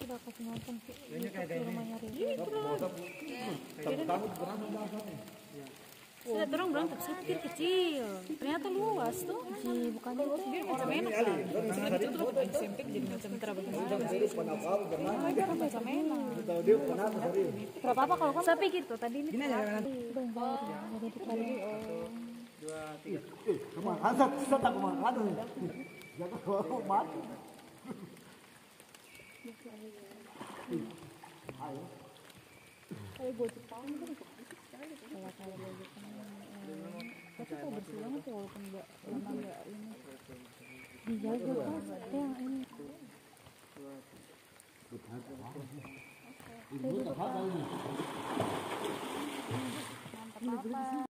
Udah kasih nonton Ini kayak di rumahnya Rini. Tamu berapa banget? Saya dorong bilang tapi kecil, ternyata luas tuh. Bukan itu Biar macam enak lah. Sebenarnya itu tuh bukan sempit jadi macam terabang bagaimana? Macam enak. berapa kalau kamu? Saya pikir tuh tadi ini. Udah bayar ya, jadi dikali. 2, 3. Kemarin saya tak kemarin ada. Jangan kau mati. Kayak gue Jepang kan kalau gue Jepang tapi kok bersih banget ya walaupun nggak ini dijaga kan yang ini Ini tak ada ini. mantap apa